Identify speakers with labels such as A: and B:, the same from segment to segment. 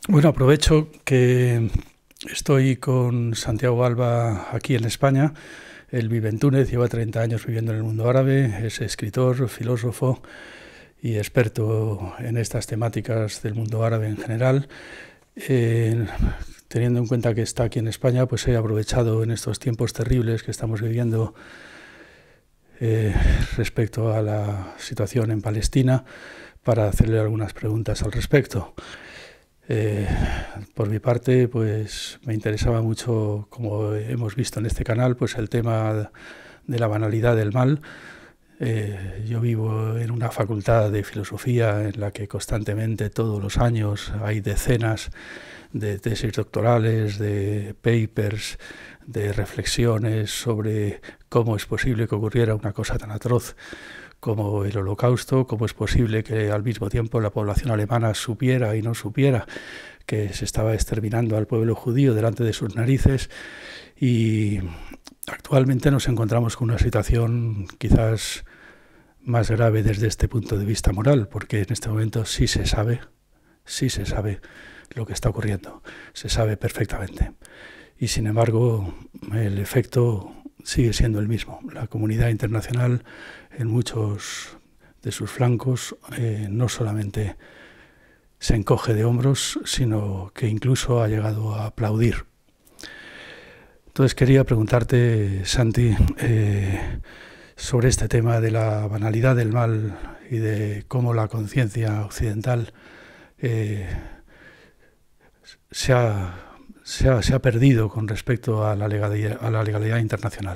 A: Bueno, aprovecho que estoy con Santiago Alba aquí en España. Él vive en Túnez, lleva 30 años viviendo en el mundo árabe, es escritor, filósofo y experto en estas temáticas del mundo árabe en general. Teniendo en cuenta que está aquí en España, pues he aprovechado en estos tiempos terribles que estamos viviendo respecto a la situación en Palestina para hacerle algunas preguntas al respecto. Por mi parte, pues me interesaba mucho, como hemos visto en este canal, pues el tema de la banalidad del mal. Yo vivo en una facultad de filosofía en la que constantemente, todos los años, hay decenas de tesis doctorales, de papers, de reflexiones sobre cómo es posible que ocurriera una cosa tan atroz como el Holocausto, cómo es posible que al mismo tiempo la población alemana supiera y no supiera que se estaba exterminando al pueblo judío delante de sus narices. Y actualmente nos encontramos con una situación quizás más grave desde este punto de vista moral, porque en este momento sí se sabe lo que está ocurriendo, se sabe perfectamente. Y sin embargo, el efecto sigue siendo el mismo. La comunidad internacional, en muchos de sus flancos, no solamente se encoge de hombros, sino que incluso ha llegado a aplaudir. Entonces quería preguntarte, Santi, sobre este tema de la banalidad del mal y de cómo la conciencia occidental se ha perdido con respecto a la legalidad internacional.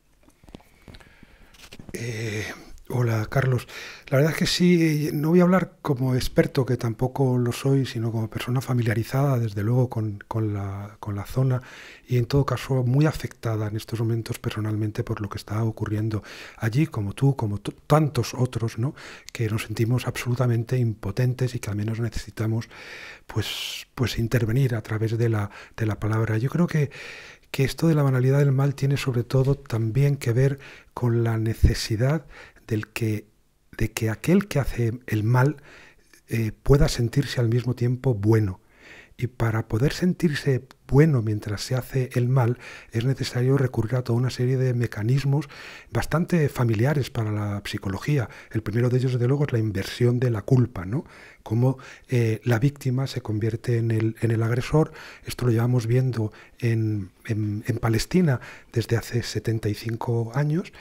B: Hola, Carlos. La verdad es que sí, no voy a hablar como experto, que tampoco lo soy, sino como persona familiarizada, desde luego, con la zona y, en todo caso, muy afectada en estos momentos personalmente por lo que está ocurriendo allí, como tú, tantos otros, ¿no?, que nos sentimos absolutamente impotentes y que al menos necesitamos pues intervenir a través de la palabra. Yo creo que esto de la banalidad del mal tiene sobre todo también que ver con la necesidad de que aquel que hace el mal pueda sentirse al mismo tiempo bueno. Y para poder sentirse bueno mientras se hace el mal es necesario recurrir a toda una serie de mecanismos bastante familiares para la psicología. El primero de ellos, desde luego, es la inversión de la culpa, ¿no? Cómo la víctima se convierte en el agresor. Esto lo llevamos viendo en Palestina desde hace 75 años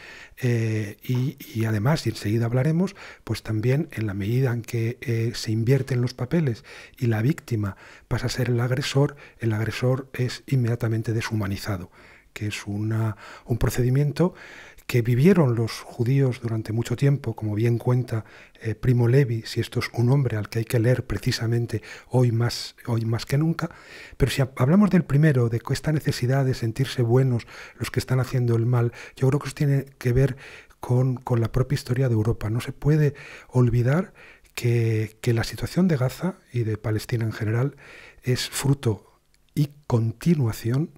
B: y además, y enseguida hablaremos, pues también en la medida en que se invierten los papeles y la víctima pasa a ser el agresor es inmediatamente deshumanizado, que es un procedimiento que vivieron los judíos durante mucho tiempo, como bien cuenta Primo Levi, si esto es un hombre al que hay que leer precisamente hoy más que nunca. Pero si hablamos del primero, de esta necesidad de sentirse buenos los que están haciendo el mal, yo creo que eso tiene que ver con la propia historia de Europa. No se puede olvidar que la situación de Gaza y de Palestina en general es fruto y continuación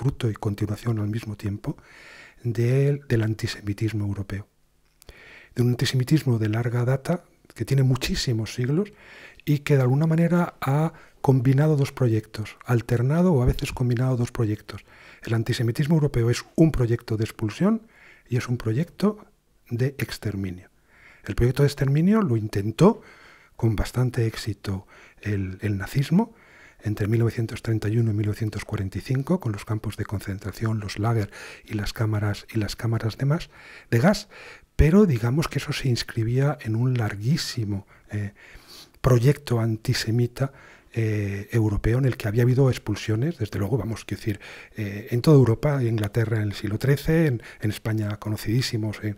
B: al mismo tiempo del antisemitismo europeo. De un antisemitismo de larga data, que tiene muchísimos siglos y que de alguna manera ha combinado dos proyectos, alternado o a veces combinado dos proyectos. El antisemitismo europeo es un proyecto de expulsión y es un proyecto de exterminio. El proyecto de exterminio lo intentó con bastante éxito el nazismo entre 1931 y 1945, con los campos de concentración, los lager y las cámaras de gas, pero digamos que eso se inscribía en un larguísimo proyecto antisemita europeo en el que había habido expulsiones, desde luego, en toda Europa, en Inglaterra en el siglo XIII, en España conocidísimos en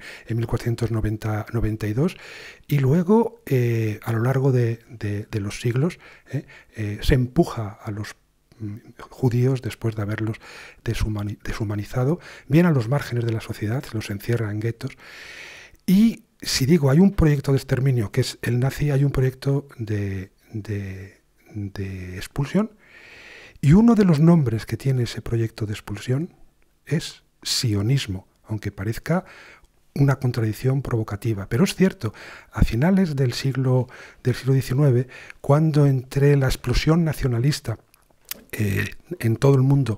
B: 1492, y luego a lo largo de los siglos se empuja a los judíos, después de haberlos deshumanizado, bien a los márgenes de la sociedad, se los encierra en guetos. Y si digo, hay un proyecto de exterminio que es el nazi, hay un proyecto de expulsión, y uno de los nombres que tiene ese proyecto de expulsión es sionismo, aunque parezca una contradicción provocativa. Pero es cierto, a finales del siglo XIX, cuando entre la explosión nacionalista en todo el mundo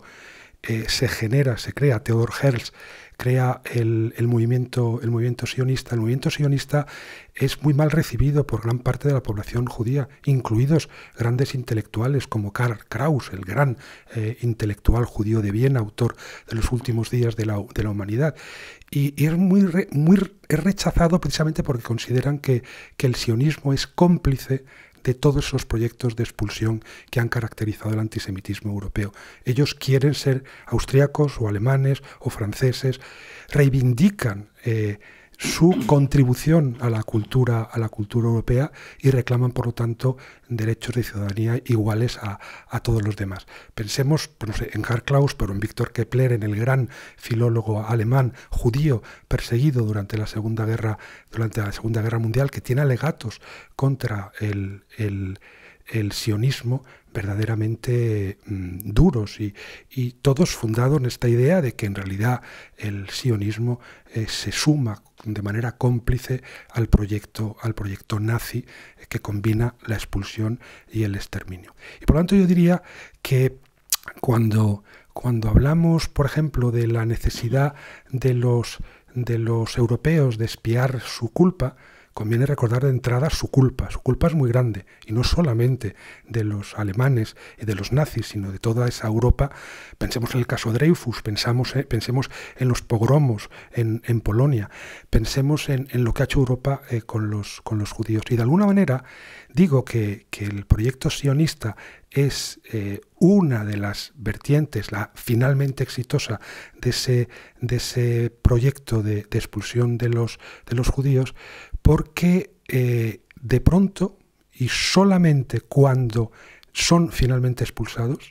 B: se crea, Theodor Herzl crea el movimiento sionista. El movimiento sionista es muy mal recibido por gran parte de la población judía, incluidos grandes intelectuales como Karl Kraus, el gran intelectual judío de Viena, autor de Los últimos días de la humanidad. Y es es rechazado precisamente porque consideran que el sionismo es cómplice de todos esos proyectos de expulsión que han caracterizado el antisemitismo europeo. Ellos quieren ser austríacos o alemanes o franceses, reivindican su contribución a la cultura europea y reclaman, por lo tanto, derechos de ciudadanía iguales a todos los demás. Pensemos, no sé, en Karl Kraus, pero en Víctor Kepler, en el gran filólogo alemán judío perseguido durante la Segunda Guerra Mundial, que tiene alegatos contra el sionismo verdaderamente duros y todos fundados en esta idea de que en realidad el sionismo se suma de manera cómplice al proyecto nazi que combina la expulsión y el exterminio. Y por lo tanto yo diría que cuando hablamos, por ejemplo, de la necesidad de los europeos de expiar su culpa, conviene recordar de entrada su culpa. Su culpa es muy grande, y no solamente de los alemanes y de los nazis, sino de toda esa Europa. Pensemos en el caso Dreyfus, pensemos en los pogromos en Polonia, pensemos en lo que ha hecho Europa con los judíos. Y de alguna manera digo que el proyecto sionista es una de las vertientes, la finalmente exitosa de ese proyecto de expulsión de los judíos, porque de pronto, y solamente cuando son finalmente expulsados,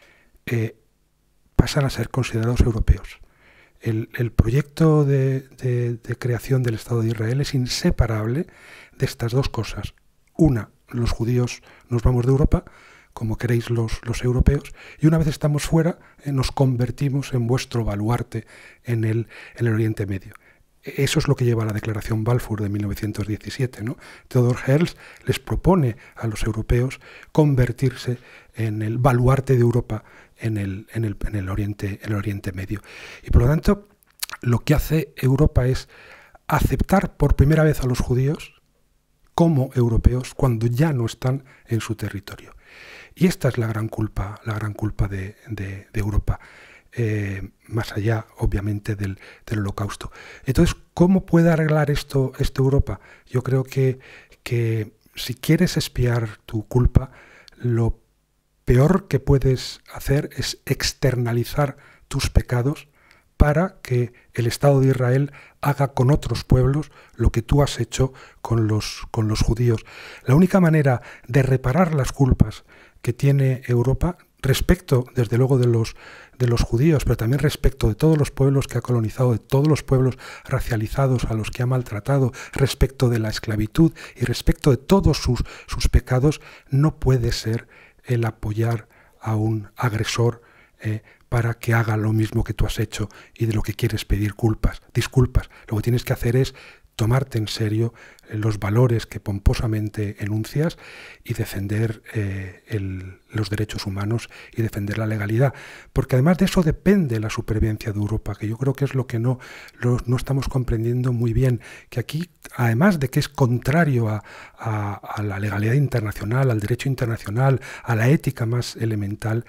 B: pasan a ser considerados europeos. El proyecto de creación del Estado de Israel es inseparable de estas dos cosas. Una, los judíos nos vamos de Europa, como queréis los europeos, y una vez estamos fuera, nos convertimos en vuestro baluarte en el Oriente Medio. Eso es lo que lleva a la Declaración Balfour de 1917, ¿no? Theodor Herzl les propone a los europeos convertirse en el baluarte de Europa en el Oriente Medio. Y por lo tanto, lo que hace Europa es aceptar por primera vez a los judíos como europeos cuando ya no están en su territorio. Y esta es la gran culpa de Europa. Más allá, obviamente, del Holocausto. Entonces, ¿cómo puede arreglar esto Europa? Yo creo que si quieres expiar tu culpa, lo peor que puedes hacer es externalizar tus pecados para que el Estado de Israel haga con otros pueblos lo que tú has hecho con los judíos. La única manera de reparar las culpas que tiene Europa respecto, desde luego, de los judíos, pero también respecto de todos los pueblos que ha colonizado, de todos los pueblos racializados a los que ha maltratado, respecto de la esclavitud y respecto de todos sus pecados, no puede ser el apoyar a un agresor para que haga lo mismo que tú has hecho y de lo que quieres pedir disculpas. Lo que tienes que hacer es tomarte en serio los valores que pomposamente enuncias y defender los derechos humanos y defender la legalidad. Porque además de eso depende la supervivencia de Europa, que yo creo que es lo que no estamos comprendiendo muy bien, que aquí, además de que es contrario a la legalidad internacional, al derecho internacional, a la ética más elemental,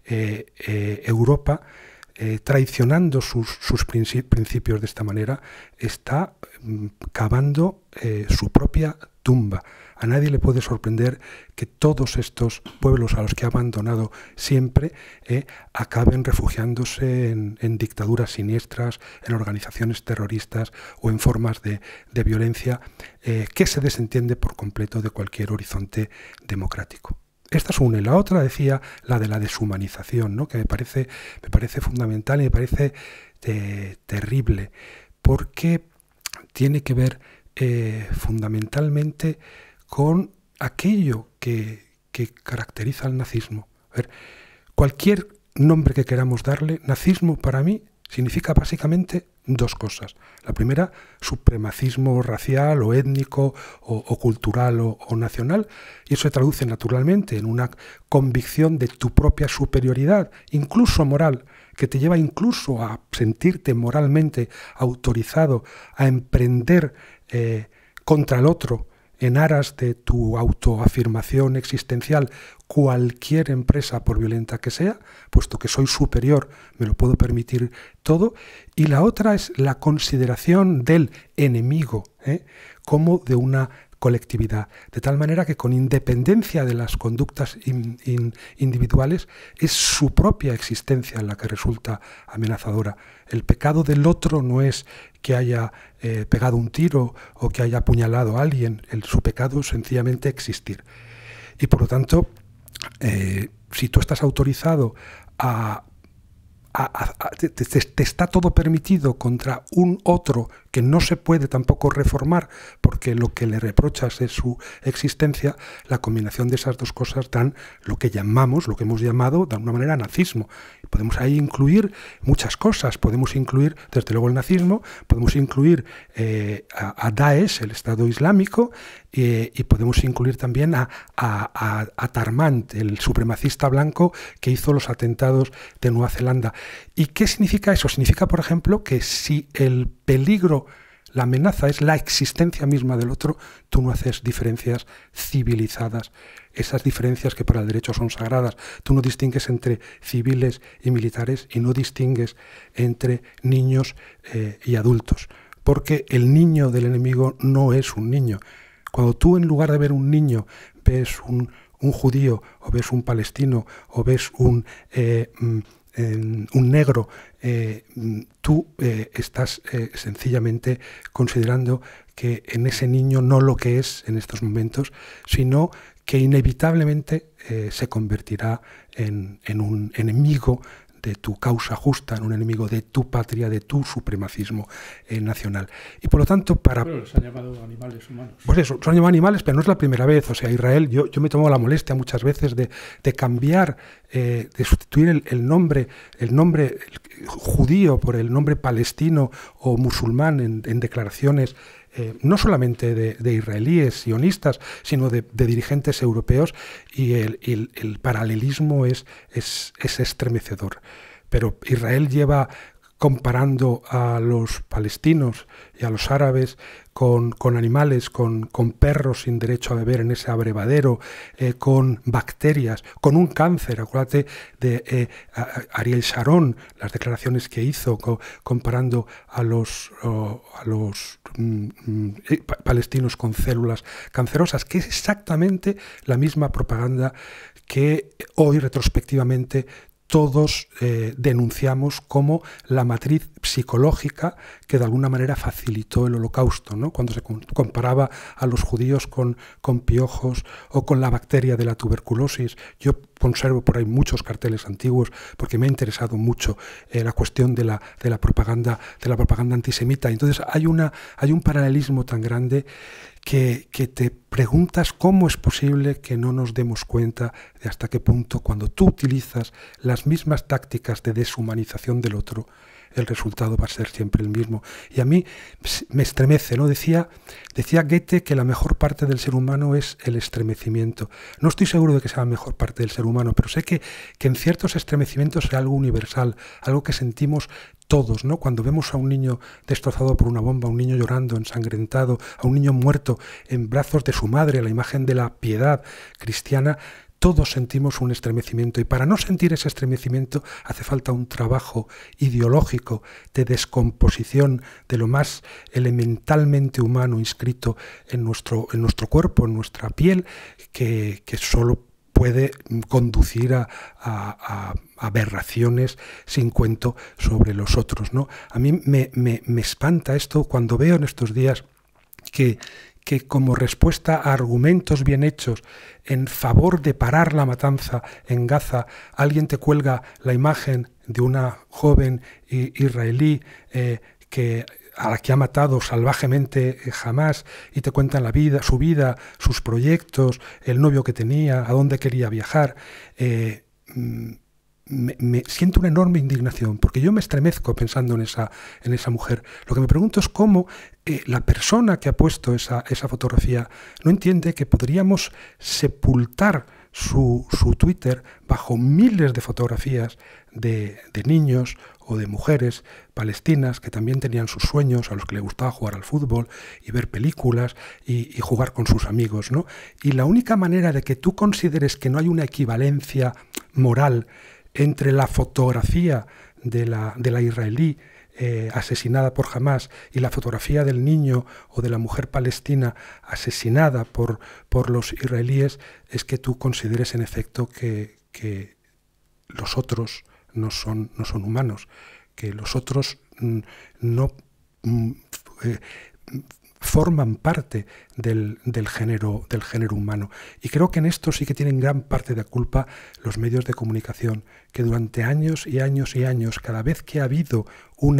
B: Europa, traicionando sus principios de esta manera, está cavando su propia tumba. A nadie le puede sorprender que todos estos pueblos a los que ha abandonado siempre acaben refugiándose en dictaduras siniestras, en organizaciones terroristas o en formas de violencia que se desentiende por completo de cualquier horizonte democrático. Esta es una, y la otra decía la de la deshumanización, ¿no? Que me parece fundamental y me parece terrible, porque tiene que ver fundamentalmente con aquello que caracteriza al nazismo. A ver, cualquier nombre que queramos darle, nazismo para mí significa básicamente dos cosas. La primera, supremacismo racial o étnico o cultural o nacional, y eso se traduce naturalmente en una convicción de tu propia superioridad, incluso moral, que te lleva incluso a sentirte moralmente autorizado a emprender contra el otro, en aras de tu autoafirmación existencial, cualquier empresa, por violenta que sea, puesto que soy superior, me lo puedo permitir todo. Y la otra es la consideración del enemigo como de una colectividad, de tal manera que con independencia de las conductas individuales es su propia existencia la que resulta amenazadora. El pecado del otro no es que haya pegado un tiro o que haya apuñalado a alguien, su pecado es sencillamente existir. Y por lo tanto, si tú estás autorizado te está todo permitido contra un otro que no se puede tampoco reformar porque lo que le reprochas es su existencia, la combinación de esas dos cosas dan lo que hemos llamado de alguna manera nazismo. Podemos ahí incluir muchas cosas, podemos incluir desde luego el nazismo, podemos incluir a Daesh, el Estado Islámico, y podemos incluir también a Tarmant, el supremacista blanco que hizo los atentados de Nueva Zelanda. ¿Y qué significa eso? Significa, por ejemplo, que si el peligro, la amenaza es la existencia misma del otro, tú no haces diferencias civilizadas, esas diferencias que para el derecho son sagradas. Tú no distingues entre civiles y militares y no distingues entre niños y adultos, porque el niño del enemigo no es un niño. Cuando tú, en lugar de ver un niño, ves un judío, o ves un palestino, o ves un negro, tú estás sencillamente considerando que en ese niño no lo que es en estos momentos, sino que inevitablemente se convertirá en un enemigo de tu causa justa, en un enemigo de tu patria, de tu supremacismo nacional. Y por lo tanto,
A: Bueno, los han llamado animales humanos.
B: Pues eso, son llamados animales, pero no es la primera vez. O sea, Israel, yo me tomo la molestia muchas veces de cambiar, de sustituir el nombre judío por el nombre palestino o musulmán en declaraciones no solamente de israelíes, sionistas, sino de dirigentes europeos, y el paralelismo es estremecedor. Pero Israel lleva comparando a los palestinos y a los árabes con animales, con perros sin derecho a beber en ese abrevadero, con bacterias, con un cáncer. Acuérdate de Ariel Sharon, las declaraciones que hizo comparando a los palestinos con células cancerosas, que es exactamente la misma propaganda que hoy retrospectivamente todos denunciamos como la matriz psicológica que de alguna manera facilitó el Holocausto, ¿no? Cuando se comparaba a los judíos con piojos o con la bacteria de la tuberculosis. Yo conservo por ahí muchos carteles antiguos porque me ha interesado mucho la cuestión de la propaganda antisemita. Entonces hay un paralelismo tan grande que te preguntas cómo es posible que no nos demos cuenta de hasta qué punto, cuando tú utilizas las mismas tácticas de deshumanización del otro, el resultado va a ser siempre el mismo. Y a mí me estremece, ¿no? Decía Goethe que la mejor parte del ser humano es el estremecimiento. No estoy seguro de que sea la mejor parte del ser humano, pero sé que en ciertos estremecimientos es algo universal, algo que sentimos todos, ¿no? Cuando vemos a un niño destrozado por una bomba, a un niño llorando, ensangrentado, a un niño muerto en brazos de su madre, a la imagen de la piedad cristiana, todos sentimos un estremecimiento, y para no sentir ese estremecimiento hace falta un trabajo ideológico de descomposición de lo más elementalmente humano inscrito en nuestro cuerpo, en nuestra piel, que solo puede conducir a aberraciones sin cuento sobre los otros, ¿no? A mí me espanta esto cuando veo en estos días que como respuesta a argumentos bien hechos en favor de parar la matanza en Gaza, alguien te cuelga la imagen de una joven israelí a la que ha matado salvajemente Hamás, y te cuentan su vida, sus proyectos, el novio que tenía, a dónde quería viajar. me siento una enorme indignación, porque yo me estremezco pensando en esa mujer. Lo que me pregunto es cómo la persona que ha puesto esa fotografía no entiende que podríamos sepultar su Twitter bajo miles de fotografías de niños o de mujeres palestinas que también tenían sus sueños, a los que les gustaba jugar al fútbol y ver películas y jugar con sus amigos, ¿no? Y la única manera de que tú consideres que no hay una equivalencia moral entre la fotografía de la israelí asesinada por Hamás y la fotografía del niño o de la mujer palestina asesinada por los israelíes es que tú consideres en efecto que los otros no son humanos, que los otros no forman parte del género humano. Y creo que en esto sí que tienen gran parte de culpa los medios de comunicación, que durante años y años y años, cada vez que ha habido un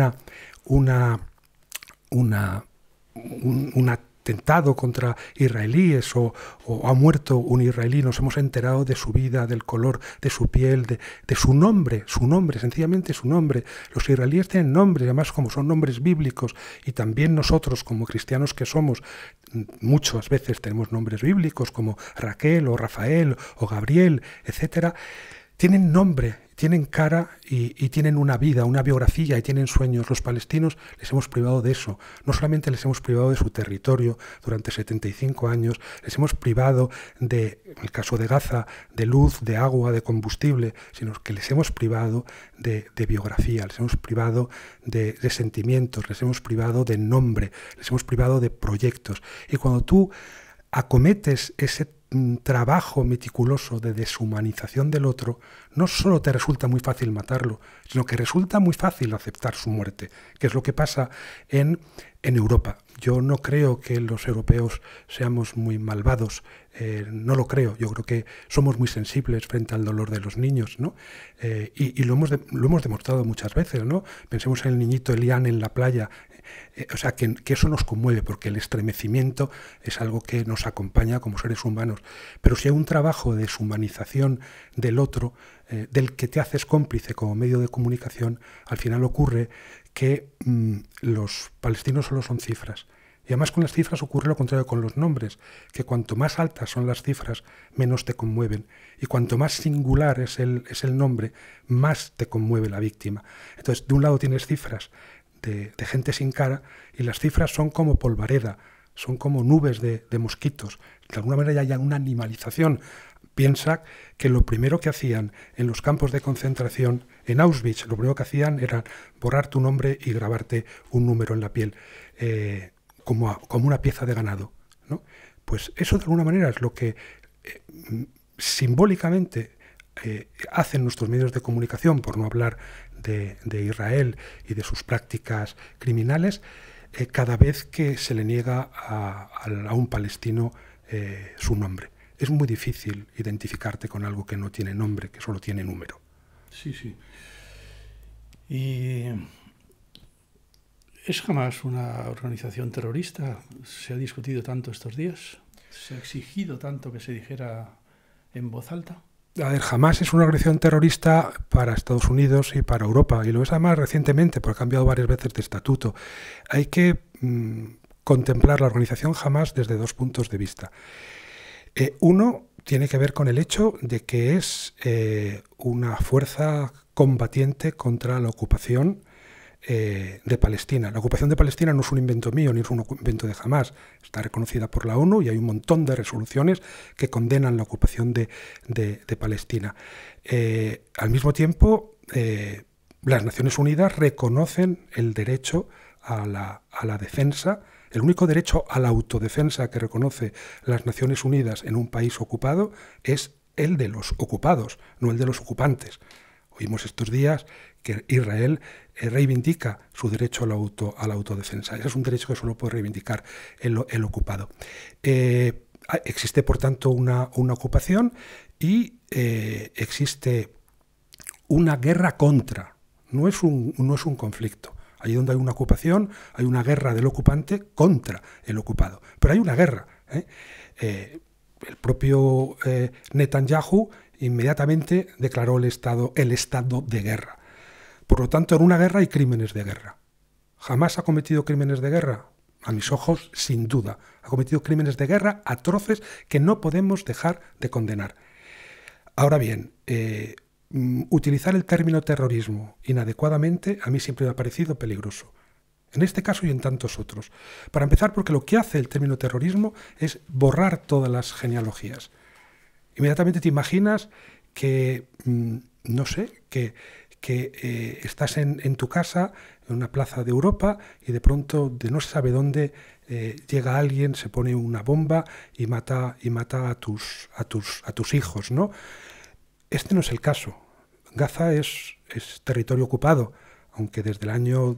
B: atentado contra israelíes o ha muerto un israelí, nos hemos enterado de su vida, del color de su piel, de su nombre, sencillamente su nombre. Los israelíes tienen nombres, además como son nombres bíblicos, y también nosotros como cristianos que somos, muchas veces tenemos nombres bíblicos como Raquel o Rafael o Gabriel, etcétera. Tienen nombre, tienen cara y tienen una vida, una biografía y tienen sueños. Los palestinos les hemos privado de eso. No solamente les hemos privado de su territorio durante 75 años, les hemos privado en el caso de Gaza, de luz, de agua, de combustible, sino que les hemos privado de biografía, les hemos privado de sentimientos, les hemos privado de nombre, les hemos privado de proyectos. Y cuando tú acometes ese trabajo meticuloso de deshumanización del otro, no solo te resulta muy fácil matarlo, sino que resulta muy fácil aceptar su muerte, que es lo que pasa en Europa. Yo no creo que los europeos seamos muy malvados, no lo creo. Yo creo que somos muy sensibles frente al dolor de los niños, ¿no? Y lo hemos demostrado muchas veces, ¿no? Pensemos en el niñito Elian en la playa. O sea, que eso nos conmueve, porque el estremecimiento es algo que nos acompaña como seres humanos. Pero si hay un trabajo de deshumanización del otro, del que te haces cómplice como medio de comunicación, al final ocurre que los palestinos solo son cifras. Y además con las cifras ocurre lo contrario con los nombres, que cuanto más altas son las cifras, menos te conmueven. Y cuanto más singular es el nombre, más te conmueve la víctima. Entonces, de un lado tienes cifras de gente sin cara, y las cifras son como polvareda, son como nubes de mosquitos. De alguna manera ya hay una animalización. Piensa que lo primero que hacían en los campos de concentración, en Auschwitz, lo primero que hacían era borrar tu nombre y grabarte un número en la piel, como una pieza de ganado, ¿no? Pues eso de alguna manera es lo que simbólicamente hacen nuestros medios de comunicación, por no hablar de Israel y de sus prácticas criminales, cada vez que se le niega a un palestino su nombre. Es muy difícil identificarte con algo que no tiene nombre, que solo tiene número.
A: Sí, sí. ¿Y es Hamás una organización terrorista? ¿Se ha discutido tanto estos días? ¿Se ha exigido tanto que se dijera en voz alta?
B: A ver, Hamás es una organización terrorista para Estados Unidos y para Europa, y lo es además recientemente, porque ha cambiado varias veces de estatuto. Hay que contemplar la organización Hamás desde dos puntos de vista. Uno tiene que ver con el hecho de que es una fuerza combatiente contra la ocupación de Palestina. La ocupación de Palestina no es un invento mío, ni es un invento de Hamás. Está reconocida por la ONU y hay un montón de resoluciones que condenan la ocupación de Palestina. Al mismo tiempo, las Naciones Unidas reconocen el derecho a la defensa. El único derecho a la autodefensa que reconoce las Naciones Unidas en un país ocupado es el de los ocupados, no el de los ocupantes. Oímos estos días que Israel reivindica su derecho a la autodefensa. Ese es un derecho que solo puede reivindicar el ocupado. Existe, por tanto, una ocupación y existe una guerra contra. No es un conflicto. Allí donde hay una ocupación, hay una guerra del ocupante contra el ocupado. Pero hay una guerra. El propio Netanyahu inmediatamente declaró el estado de guerra. Por lo tanto, en una guerra hay crímenes de guerra. ¿Jamás ha cometido crímenes de guerra? A mis ojos, sin duda. Ha cometido crímenes de guerra atroces que no podemos dejar de condenar. Ahora bien, utilizar el término terrorismo inadecuadamente a mí siempre me ha parecido peligroso. En este caso y en tantos otros. Para empezar, porque lo que hace el término terrorismo es borrar todas las genealogías. Inmediatamente te imaginas que, no sé, que estás en tu casa, en una plaza de Europa, y de pronto, de no se sabe dónde, llega alguien, se pone una bomba y mata a tus hijos, ¿no? Este no es el caso. Gaza es territorio ocupado, aunque desde el año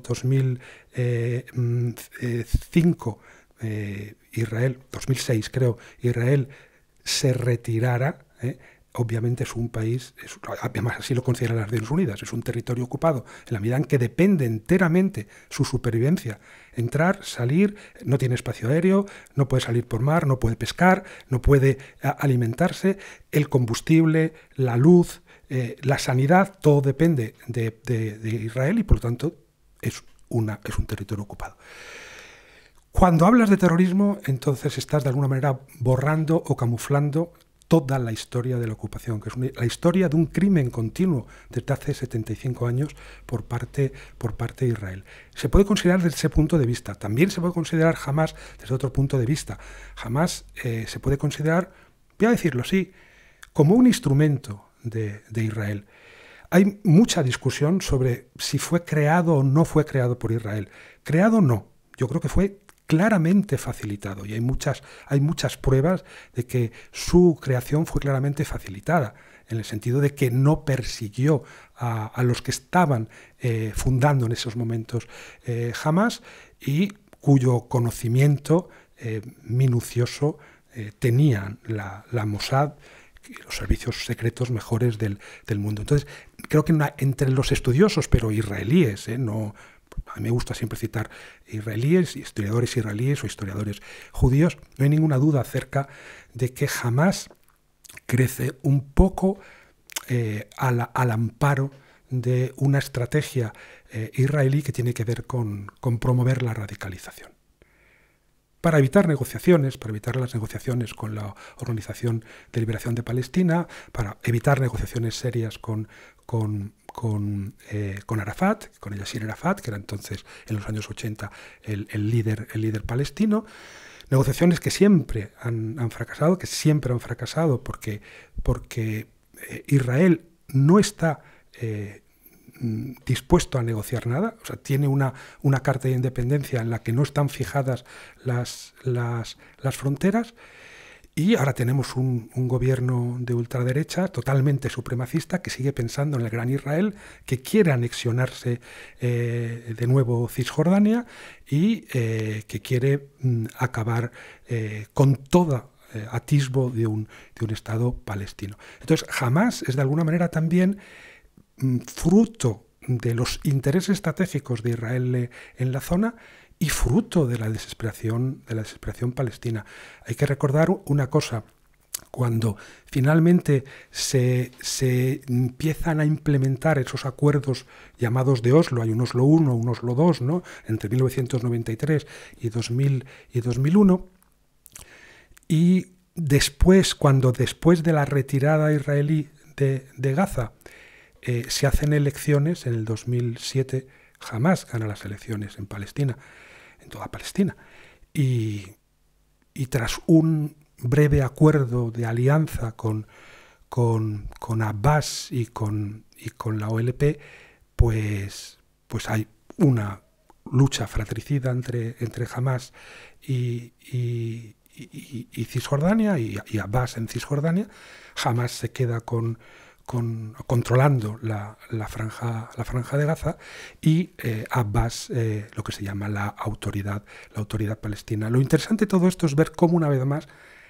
B: 2005, Israel, 2006 creo, Israel se retirara, obviamente es un país, además así lo consideran las Naciones Unidas, es un territorio ocupado, en la medida en que depende enteramente su supervivencia. Entrar, salir, no tiene espacio aéreo, no puede salir por mar, no puede pescar, no puede alimentarse, el combustible, la luz, la sanidad, todo depende de Israel y por lo tanto es un territorio ocupado. Cuando hablas de terrorismo, entonces estás de alguna manera borrando o camuflando toda la historia de la ocupación, que es la historia de un crimen continuo desde hace 75 años por parte de Israel. Se puede considerar desde ese punto de vista. También se puede considerar Hamás desde otro punto de vista. Hamás se puede considerar, voy a decirlo así, como un instrumento de Israel. Hay mucha discusión sobre si fue creado o no fue creado por Israel. Creado no. Yo creo que fue claramente facilitado y hay muchas pruebas de que su creación fue claramente facilitada, en el sentido de que no persiguió a los que estaban fundando en esos momentos Hamás y cuyo conocimiento minucioso tenían la Mossad y los servicios secretos mejores del mundo. Entonces, creo que entre los estudiosos, pero israelíes, no... A mí me gusta siempre citar israelíes, historiadores israelíes o historiadores judíos. No hay ninguna duda acerca de que Hamás crece un poco al amparo de una estrategia israelí que tiene que ver con promover la radicalización. Para evitar las negociaciones con la Organización de Liberación de Palestina, para evitar negociaciones serias con Arafat, con Yasser Arafat, que era entonces en los años 80 el líder palestino, negociaciones que siempre han fracasado, porque Israel no está dispuesto a negociar nada, o sea, tiene una carta de independencia en la que no están fijadas las fronteras. Y ahora tenemos un gobierno de ultraderecha totalmente supremacista que sigue pensando en el gran Israel, que quiere anexionarse de nuevo Cisjordania y que quiere acabar con todo atisbo de un Estado palestino. Entonces, Hamás es de alguna manera también fruto de los intereses estratégicos de Israel en la zona y fruto de la desesperación palestina. Hay que recordar una cosa: cuando finalmente se empiezan a implementar esos acuerdos llamados de Oslo, hay un Oslo I, un Oslo II, ¿no?, entre 1993 y 2001, y después de la retirada israelí de Gaza, se hacen elecciones en el 2007. Hamás gana las elecciones en Palestina, en toda Palestina, y tras un breve acuerdo de alianza con Abbas y con la OLP, pues hay una lucha fratricida entre Hamás y Cisjordania y Abbas en Cisjordania. Hamás se queda controlando la franja de Gaza y Abbas lo que se llama la autoridad palestina. Lo interesante de todo esto es ver cómo una vez más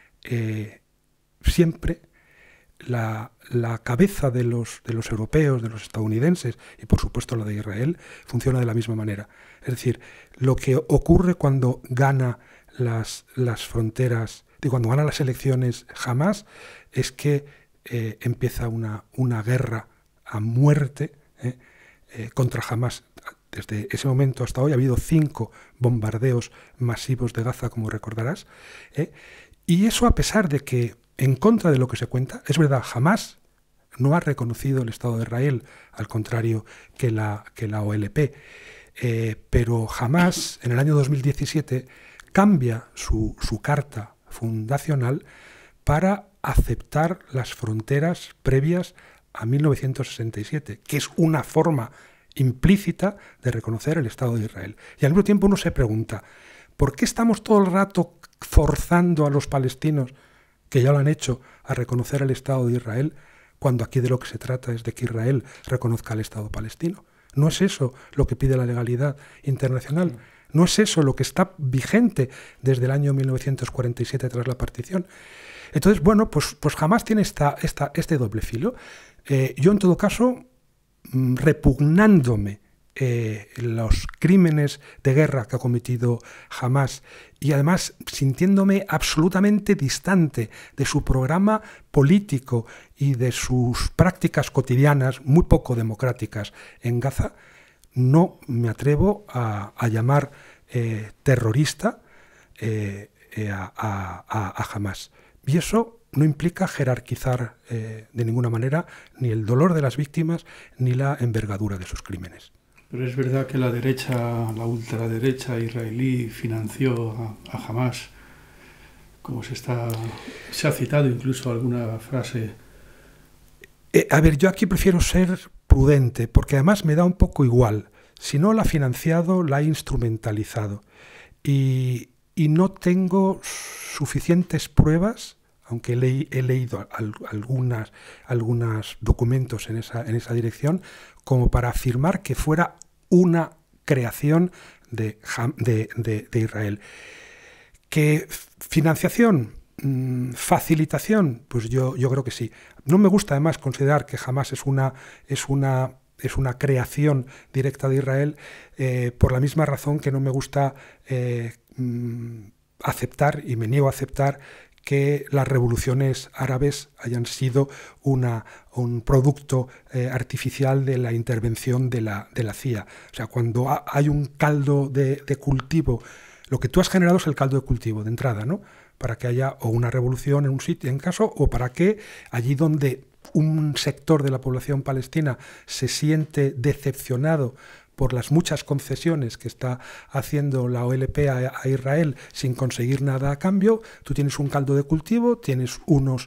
B: siempre la cabeza de los europeos, de los estadounidenses y por supuesto la de Israel funciona de la misma manera. Es decir, lo que ocurre cuando gana las fronteras, cuando gana las elecciones Hamás, es que empieza una guerra a muerte contra Hamás. Desde ese momento hasta hoy ha habido 5 bombardeos masivos de Gaza, como recordarás, y eso a pesar de que, en contra de lo que se cuenta, es verdad, Hamás no ha reconocido el Estado de Israel, al contrario que la OLP, pero Hamás en el año 2017 cambia su carta fundacional para aceptar las fronteras previas a 1967, que es una forma implícita de reconocer el Estado de Israel. Y al mismo tiempo uno se pregunta, ¿por qué estamos todo el rato forzando a los palestinos, que ya lo han hecho, a reconocer el Estado de Israel, cuando aquí de lo que se trata es de que Israel reconozca el Estado palestino? ¿No es eso lo que pide la legalidad internacional? ¿No es eso lo que está vigente desde el año 1947 tras la partición? Entonces, bueno, pues Hamás tiene este doble filo. Yo, en todo caso, repugnándome los crímenes de guerra que ha cometido Hamás y además sintiéndome absolutamente distante de su programa político y de sus prácticas cotidianas muy poco democráticas en Gaza, no me atrevo a llamar terrorista a Hamás. Y eso no implica jerarquizar de ninguna manera ni el dolor de las víctimas ni la envergadura de sus crímenes.
A: Pero es verdad que la derecha, la ultraderecha israelí financió a Hamás, como se ha citado incluso alguna frase.
B: A ver, yo aquí prefiero ser prudente, porque además me da un poco igual. Si no la ha financiado, la ha instrumentalizado. Y no tengo suficientes pruebas, aunque he leído algunos documentos en esa dirección, como para afirmar que fuera una creación de Israel. ¿Que financiación, facilitación? Pues yo creo que sí. No me gusta además considerar que Hamás es una creación directa de Israel, por la misma razón que no me gusta aceptar, y me niego a aceptar, que las revoluciones árabes hayan sido un producto artificial de la intervención de la CIA. O sea, cuando hay un caldo de cultivo, lo que tú has generado es el caldo de cultivo de entrada, ¿no? Para que haya o una revolución en un sitio, en caso, o para que allí donde un sector de la población palestina se siente decepcionado por las muchas concesiones que está haciendo la OLP a Israel sin conseguir nada a cambio, tú tienes un caldo de cultivo, tienes unos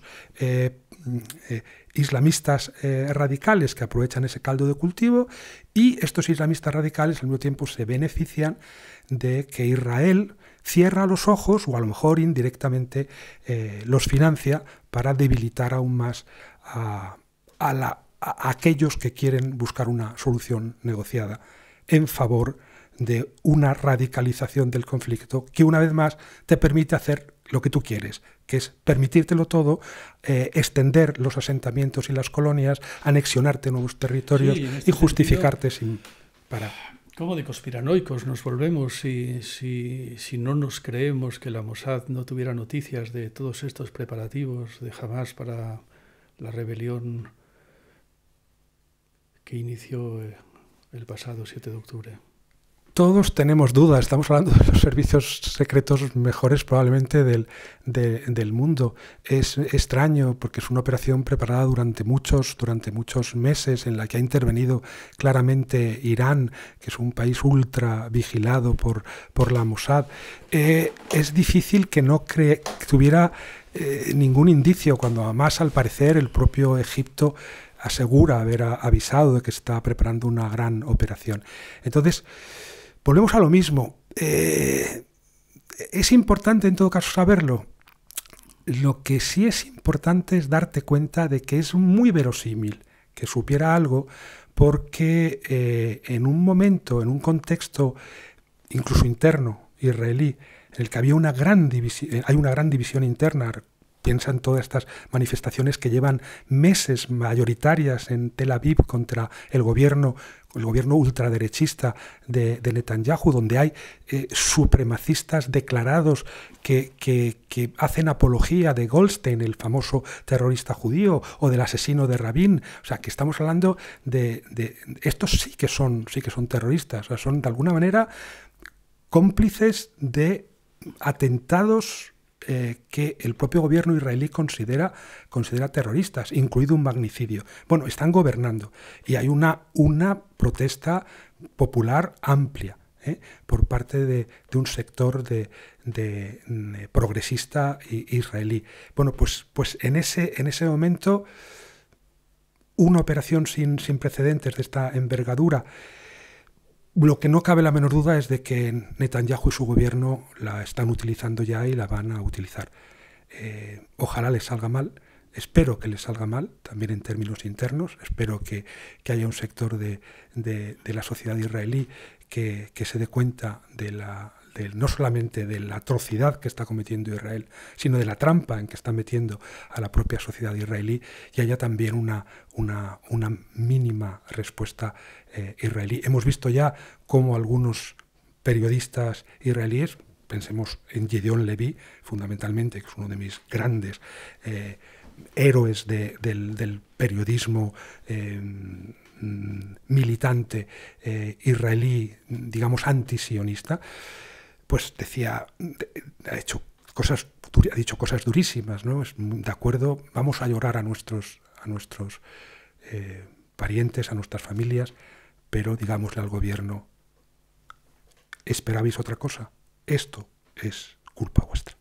B: islamistas radicales que aprovechan ese caldo de cultivo, y estos islamistas radicales al mismo tiempo se benefician de que Israel cierra los ojos, o a lo mejor indirectamente los financia para debilitar aún más a aquellos que quieren buscar una solución negociada en favor de una radicalización del conflicto que, una vez más, te permite hacer lo que tú quieres, que es permitírtelo todo, extender los asentamientos y las colonias, anexionarte nuevos territorios, sí, y justificarte sin parar.
A: ¿Cómo de conspiranoicos nos volvemos si no nos creemos que la Mossad no tuviera noticias de todos estos preparativos de Hamás para la rebelión que inició el pasado 7 de octubre?
B: Todos tenemos dudas. Estamos hablando de los servicios secretos mejores probablemente del mundo. Es extraño porque es una operación preparada durante muchos meses, en la que ha intervenido claramente Irán, que es un país ultra vigilado por la Mossad. Es difícil que no tuviera ningún indicio, cuando además, al parecer, el propio Egipto asegura haber avisado de que está preparando una gran operación. Entonces, volvemos a lo mismo. Es importante en todo caso saberlo. Lo que sí es importante es darte cuenta de que es muy verosímil que supiera algo, porque en un momento, en un contexto incluso interno israelí, en el que había hay una gran división interna. Piensa en todas estas manifestaciones que llevan meses, mayoritarias en Tel Aviv, contra el gobierno el gobierno ultraderechista de Netanyahu, donde hay supremacistas declarados que hacen apología de Goldstein, el famoso terrorista judío, o del asesino de Rabin. O sea, que estamos hablando de estos sí que son terroristas, o sea, son de alguna manera cómplices de atentados que el propio gobierno israelí considera terroristas, incluido un magnicidio. Bueno, están gobernando y hay una protesta popular amplia por parte de un sector de progresista israelí. Bueno, pues en ese momento, una operación sin precedentes de esta envergadura. Lo que no cabe la menor duda es de que Netanyahu y su gobierno la están utilizando ya y la van a utilizar. Ojalá les salga mal, espero que les salga mal, también en términos internos, espero que haya un sector de la sociedad israelí que se dé cuenta no solamente de la atrocidad que está cometiendo Israel, sino de la trampa en que está metiendo a la propia sociedad israelí, y haya también una mínima respuesta israelí. Hemos visto ya cómo algunos periodistas israelíes, pensemos en Gideon Levy, fundamentalmente, que es uno de mis grandes héroes del periodismo militante israelí, digamos antisionista, pues decía, ha dicho cosas durísimas, ¿no? De acuerdo, vamos a llorar a nuestros parientes, a nuestras familias, pero digámosle al gobierno, ¿esperabais otra cosa? Esto es culpa vuestra.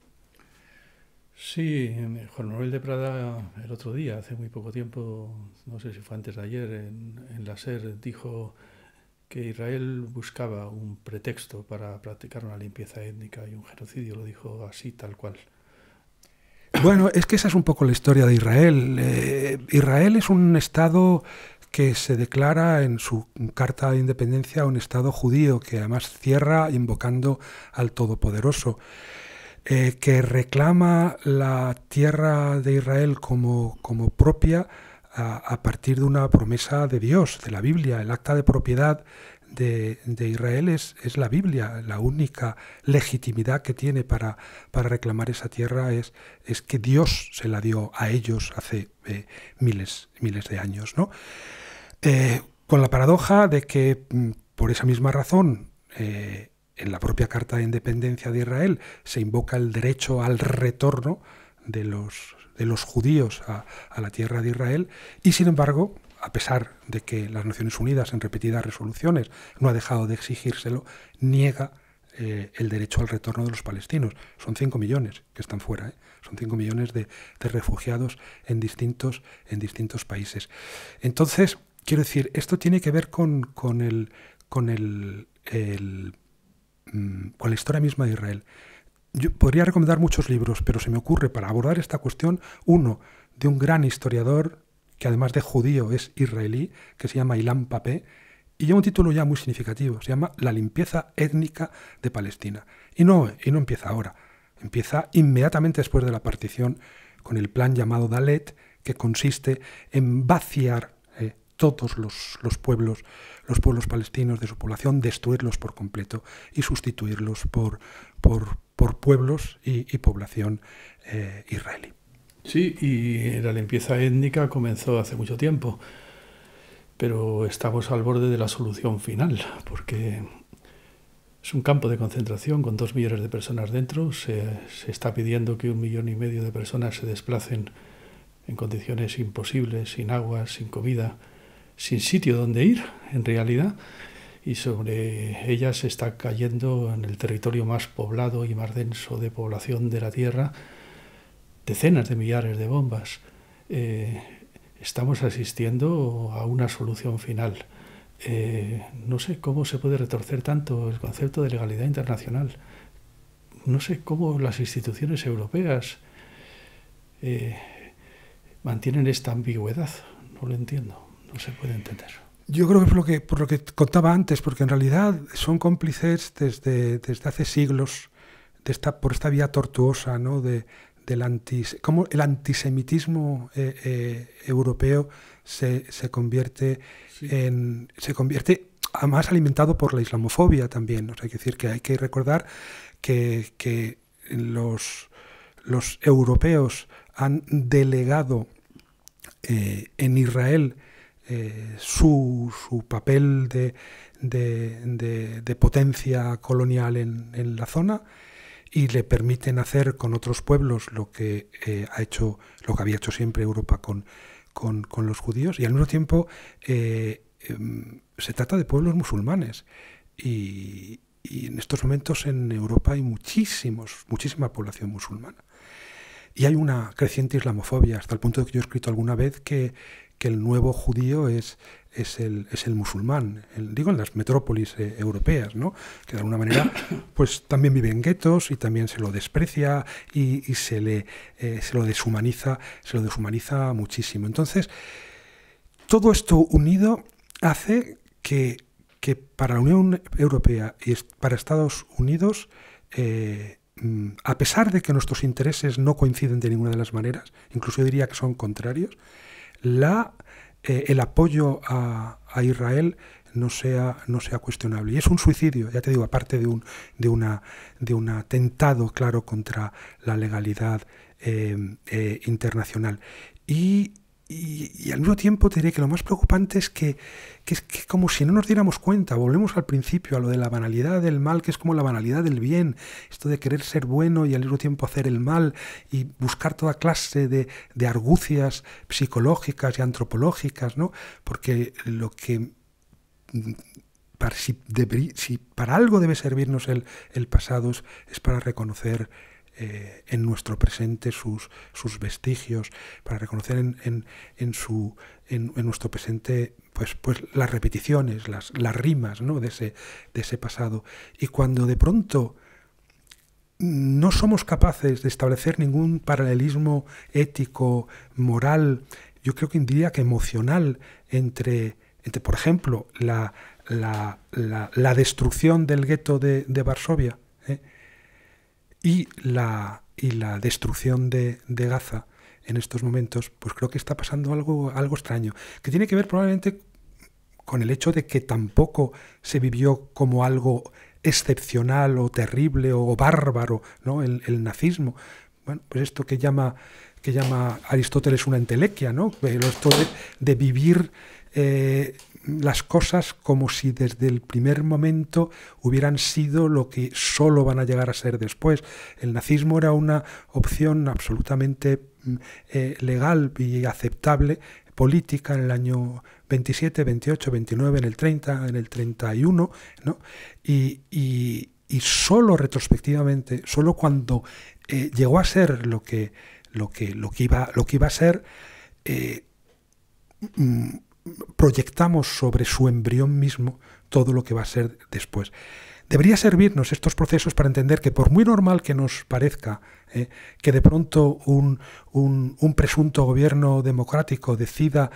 A: Sí, Juan Manuel de Prada el otro día, hace muy poco tiempo, no sé si fue antes de ayer, en la SER dijo que Israel buscaba un pretexto para practicar una limpieza étnica y un genocidio, lo dijo así, tal cual.
B: Bueno, es que esa es un poco la historia de Israel. Israel es un Estado que se declara en su Carta de Independencia un Estado judío, que además cierra invocando al Todopoderoso, que reclama la tierra de Israel como propia a partir de una promesa de Dios, de la Biblia. El acta de propiedad de Israel es la Biblia. La única legitimidad que tiene para reclamar esa tierra es que Dios se la dio a ellos hace miles de años, ¿no? Con la paradoja de que, por esa misma razón, en la propia Carta de Independencia de Israel se invoca el derecho al retorno de los judíos a la tierra de Israel, y sin embargo, a pesar de que las Naciones Unidas en repetidas resoluciones no ha dejado de exigírselo, niega el derecho al retorno de los palestinos. Son 5 millones que están fuera, son 5 millones de refugiados en distintos países. Entonces, quiero decir, esto tiene que ver con la historia misma de Israel. Yo podría recomendar muchos libros, pero se me ocurre para abordar esta cuestión uno de un gran historiador que además de judío es israelí, que se llama Ilan Pappé, y lleva un título ya muy significativo, se llama La limpieza étnica de Palestina. Y no empieza ahora, empieza inmediatamente después de la partición con el plan llamado Dalet, que consiste en vaciar todos los pueblos palestinos de su población, destruirlos por completo y sustituirlos por pueblos y población israelí.
A: Sí, y la limpieza étnica comenzó hace mucho tiempo, pero estamos al borde de la solución final, porque es un campo de concentración con 2 millones de personas dentro. Se está pidiendo que 1,5 millones de personas se desplacen en condiciones imposibles, sin agua, sin comida, sin sitio donde ir, en realidad, y sobre ellas se está cayendo en el territorio más poblado y más denso de población de la Tierra decenas de millares de bombas. Estamos asistiendo a una solución final. No sé cómo se puede retorcer tanto el concepto de legalidad internacional. No sé cómo las instituciones europeas mantienen esta ambigüedad. No lo entiendo. No se puede entender.
B: Yo creo que es por lo que contaba antes, porque en realidad son cómplices desde hace siglos por esta vía tortuosa, ¿no? Como el antisemitismo europeo se convierte además alimentado por la islamofobia también. O sea, hay que decir que hay que recordar que los europeos han delegado en Israel su papel de potencia colonial en la zona, y le permiten hacer con otros pueblos lo que había hecho siempre Europa con los judíos, y al mismo tiempo se trata de pueblos musulmanes, y en estos momentos en Europa hay muchísima población musulmana, y hay una creciente islamofobia, hasta el punto de que yo he escrito alguna vez que el nuevo judío es el musulmán, digo en las metrópolis europeas, ¿no? Que de alguna manera pues también vive en guetos y también se lo desprecia y se lo deshumaniza muchísimo. Entonces, todo esto unido hace que para la Unión Europea y para Estados Unidos, a pesar de que nuestros intereses no coinciden de ninguna de las maneras, incluso yo diría que son contrarios, el apoyo a Israel no sea cuestionable. Y es un suicidio, ya te digo, aparte de un atentado claro contra la legalidad internacional. Y al mismo tiempo te diré que lo más preocupante es que es como si no nos diéramos cuenta. Volvemos al principio, a lo de la banalidad del mal, que es como la banalidad del bien, esto de querer ser bueno y al mismo tiempo hacer el mal, y buscar toda clase de argucias psicológicas y antropológicas, ¿no? Porque si para algo debe servirnos el pasado, es para reconocer en nuestro presente sus vestigios, para reconocer en nuestro presente pues las repeticiones, las rimas, ¿no? de ese pasado. Y cuando de pronto no somos capaces de establecer ningún paralelismo ético, moral, yo creo que diría que emocional, entre por ejemplo, la destrucción del gueto de Varsovia, y la destrucción de Gaza en estos momentos, pues creo que está pasando algo extraño, que tiene que ver probablemente con el hecho de que tampoco se vivió como algo excepcional o terrible o bárbaro, ¿no? El nazismo. Bueno, pues esto que llama Aristóteles una entelequia, ¿no? Esto de vivir las cosas como si desde el primer momento hubieran sido lo que solo van a llegar a ser después. El nazismo era una opción absolutamente legal y aceptable, política, en el año 27, 28, 29, en el 30, en el 31, ¿no? Y solo retrospectivamente, solo cuando llegó a ser lo que iba a ser, proyectamos sobre su embrión mismo todo lo que va a ser después. Debería servirnos estos procesos para entender que, por muy normal que nos parezca que de pronto un presunto gobierno democrático decida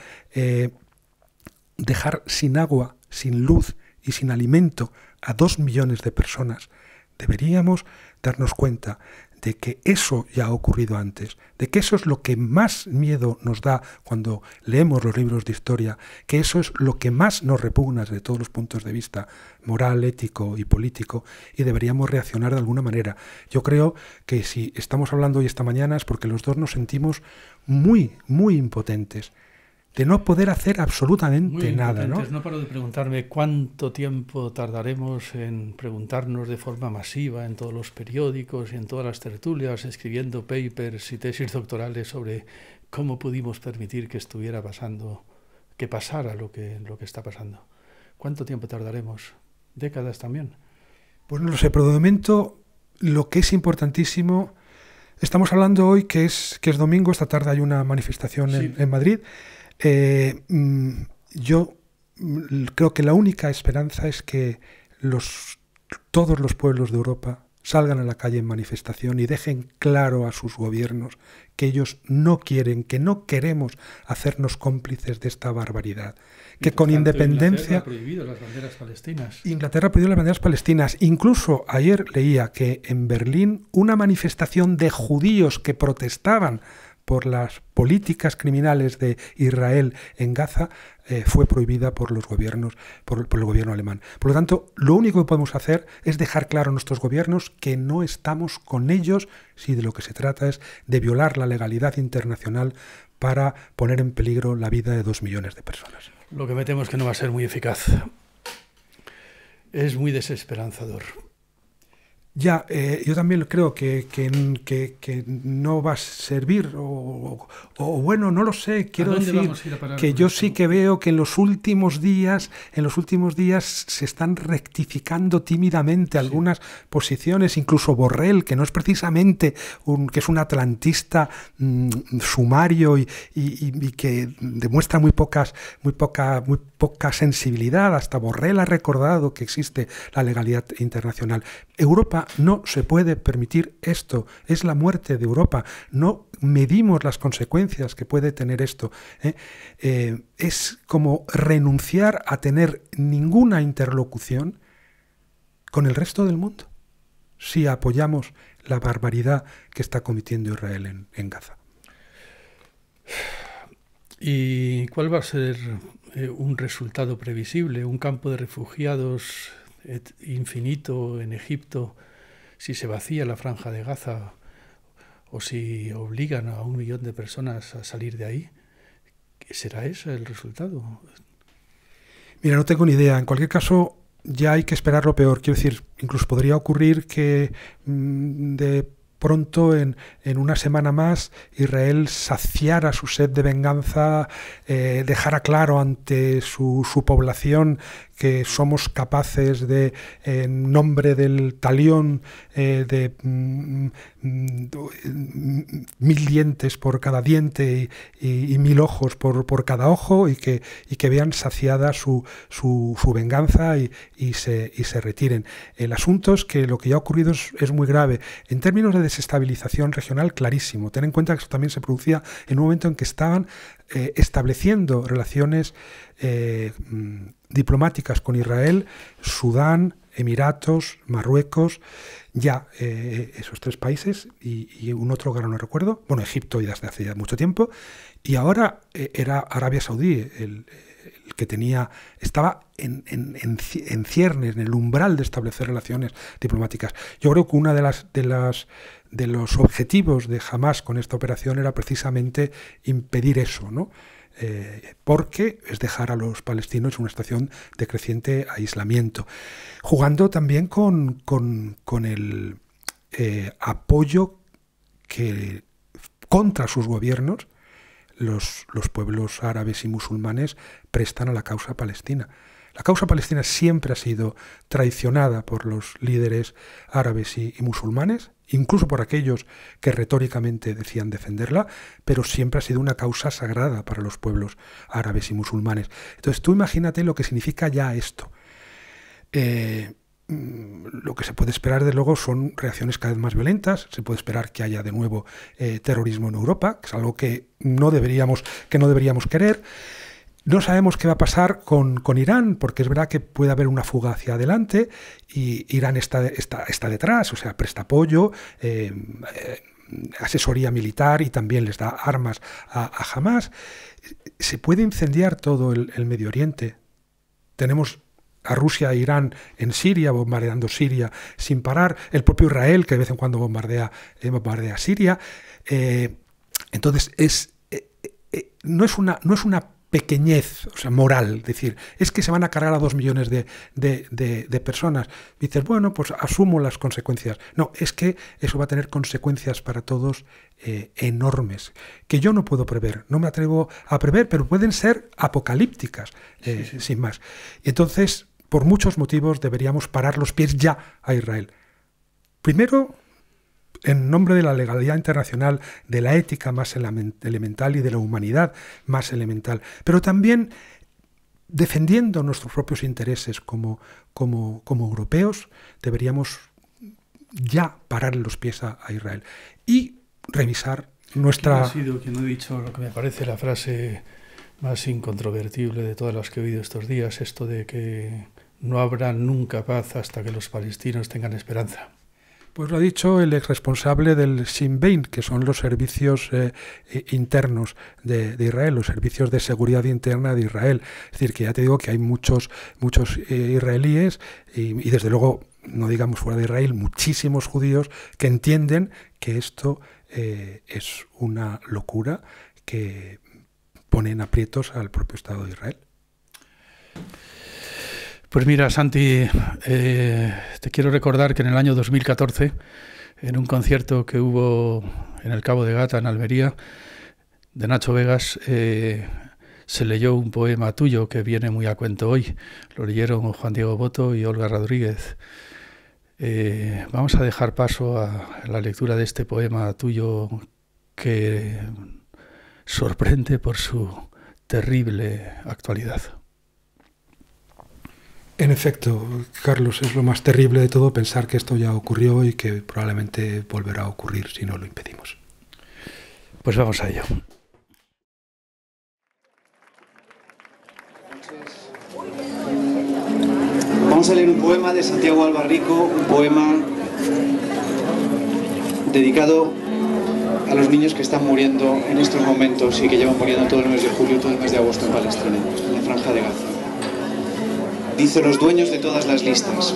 B: dejar sin agua, sin luz y sin alimento a 2 millones de personas, deberíamos darnos cuenta de que eso ya ha ocurrido antes, de que eso es lo que más miedo nos da cuando leemos los libros de historia, que eso es lo que más nos repugna desde todos los puntos de vista moral, ético y político, y deberíamos reaccionar de alguna manera. Yo creo que si estamos hablando hoy esta mañana es porque los dos nos sentimos muy, muy impotentes, de no poder hacer absolutamente nada, ¿no?
A: No paro de preguntarme cuánto tiempo tardaremos en preguntarnos de forma masiva en todos los periódicos y en todas las tertulias, escribiendo papers y tesis doctorales sobre cómo pudimos permitir que estuviera pasando, que pasara lo que está pasando. ¿Cuánto tiempo tardaremos? ¿Décadas también?
B: Pues no lo sé, pero de momento lo que es importantísimo, estamos hablando hoy que es domingo, esta tarde hay una manifestación en Madrid. Yo creo que la única esperanza es que todos los pueblos de Europa salgan a la calle en manifestación y dejen claro a sus gobiernos que ellos no quieren, que no queremos hacernos cómplices de esta barbaridad. Que con independencia...
A: Inglaterra ha prohibido las banderas palestinas.
B: Inglaterra ha prohibido las banderas palestinas. Incluso ayer leía que en Berlín una manifestación de judíos que protestaban por las políticas criminales de Israel en Gaza fue prohibida por los gobiernos, por el gobierno alemán. Por lo tanto, lo único que podemos hacer es dejar claro a nuestros gobiernos que no estamos con ellos si de lo que se trata es de violar la legalidad internacional para poner en peligro la vida de 2 millones de personas.
A: Lo que me temo es que no va a ser muy eficaz. Es muy desesperanzador.
B: Ya, yo también creo que no va a servir, o bueno, no lo sé, quiero decir que yo sí que veo que en los últimos días se están rectificando tímidamente algunas posiciones, incluso Borrell, que no es precisamente que es un atlantista sumario y que demuestra muy poca sensibilidad. Hasta Borrell ha recordado que existe la legalidad internacional. Europa no se puede permitir esto, es la muerte de Europa. No medimos las consecuencias que puede tener esto. Es como renunciar a tener ninguna interlocución con el resto del mundo si apoyamos la barbaridad que está cometiendo Israel en Gaza.
A: ¿Y cuál va a ser un resultado previsible? ¿Un campo de refugiados infinito en Egipto si se vacía la franja de Gaza o si obligan a 1 millón de personas a salir de ahí? ¿Será ese el resultado?
B: Mira, no tengo ni idea. En cualquier caso, ya hay que esperar lo peor. Quiero decir, incluso podría ocurrir que de pronto, en una semana más, Israel saciara su sed de venganza, dejara claro ante su población que somos capaces de, en nombre del talión, de 1000 dientes por cada diente y 1000 ojos por cada ojo, y que vean saciada su venganza y se retiren. El asunto es que lo que ya ha ocurrido es muy grave. En términos de desestabilización regional, clarísimo. Ten en cuenta que eso también se producía en un momento en que estaban estableciendo relaciones diplomáticas con Israel, Sudán, Emiratos, Marruecos, ya esos 3 países y un otro que ahora no recuerdo, bueno, Egipto y desde hace ya mucho tiempo, y ahora era Arabia Saudí el que estaba en ciernes, en el umbral de establecer relaciones diplomáticas. Yo creo que una de los objetivos de Hamás con esta operación era precisamente impedir eso, ¿no? Porque es dejar a los palestinos en una situación de creciente aislamiento, jugando también con el apoyo que contra sus gobiernos los pueblos árabes y musulmanes prestan a la causa palestina. La causa palestina siempre ha sido traicionada por los líderes árabes y musulmanes, incluso por aquellos que retóricamente decían defenderla, pero siempre ha sido una causa sagrada para los pueblos árabes y musulmanes. Entonces tú imagínate lo que significa ya esto. Lo que se puede esperar, de luego, son reacciones cada vez más violentas. Se puede esperar que haya de nuevo terrorismo en Europa, que es algo que no deberíamos querer. No sabemos qué va a pasar con Irán, porque es verdad que puede haber una fuga hacia adelante y Irán está detrás, o sea, presta apoyo, asesoría militar y también les da armas a Hamás. Se puede incendiar todo el Medio Oriente. Tenemos a Rusia e Irán en Siria, bombardeando Siria sin parar, el propio Israel, que de vez en cuando bombardea Siria. Entonces, no es una pequeñez, o sea, moral, decir, es que se van a cargar a 2 millones de personas. Dices, bueno, pues asumo las consecuencias. No, es que eso va a tener consecuencias para todos enormes, que yo no puedo prever, no me atrevo a prever, pero pueden ser apocalípticas, sí. Sin más. Y entonces, por muchos motivos, deberíamos parar los pies ya a Israel. Primero, en nombre de la legalidad internacional, de la ética más elemental y de la humanidad más elemental, pero también defendiendo nuestros propios intereses como europeos, deberíamos ya parar los pies a Israel y revisar nuestra...
A: ¿Quién ha sido quien ha dicho lo que me parece la frase más incontrovertible de todas las que he oído estos días, esto de que no habrá nunca paz hasta que los palestinos tengan esperanza?
B: Pues lo ha dicho el ex responsable del Sinn Féin, que son los servicios internos de Israel, los servicios de seguridad interna de Israel. Es decir, que ya te digo que hay muchos israelíes y desde luego, no digamos fuera de Israel, muchísimos judíos que entienden que esto es una locura que pone en aprietos al propio Estado de Israel.
A: Pues mira, Santi, te quiero recordar que en el año 2014, en un concierto que hubo en el Cabo de Gata, en Almería, de Nacho Vegas, se leyó un poema tuyo que viene muy a cuento hoy. Lo leyeron Juan Diego Boto y Olga Rodríguez. Vamos a dejar paso a la lectura de este poema tuyo que sorprende por su terrible actualidad.
B: En efecto, Carlos, es lo más terrible de todo pensar que esto ya ocurrió y que probablemente volverá a ocurrir si no lo impedimos.
A: Pues vamos a ello.
C: Vamos a leer un poema de Santiago Albarrico, un poema dedicado a los niños que están muriendo en estos momentos y que llevan muriendo todo el mes de julio y todo el mes de agosto en Palestina, en la Franja de Gaza. Dice: los dueños de todas las listas: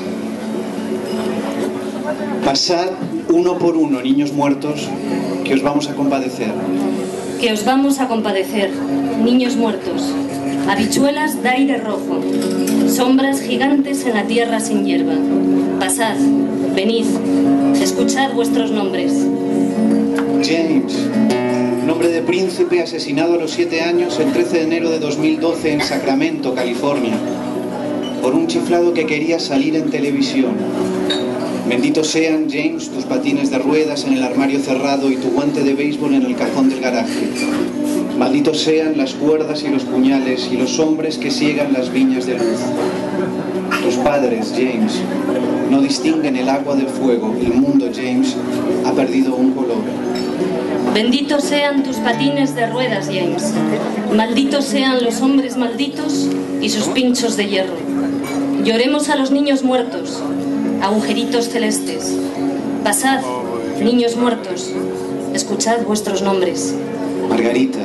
C: pasad uno por uno, niños muertos, que os vamos a compadecer.
D: Que os vamos a compadecer, niños muertos, habichuelas de aire rojo, sombras gigantes en la tierra sin hierba. Pasad, venid, escuchad vuestros nombres.
C: James, nombre de príncipe asesinado a los 7 años el 13 de enero de 2012 en Sacramento, California, por un chiflado que quería salir en televisión. Benditos sean, James, tus patines de ruedas en el armario cerrado y tu guante de béisbol en el cajón del garaje. Malditos sean las cuerdas y los puñales y los hombres que siegan las viñas de luz. Tus padres, James, no distinguen el agua del fuego. El mundo, James, ha perdido un color.
D: Benditos sean tus patines de ruedas, James. Malditos sean los hombres malditos y sus pinchos de hierro. Lloremos a los niños muertos, agujeritos celestes. Pasad, niños muertos, escuchad vuestros nombres.
C: Margarita,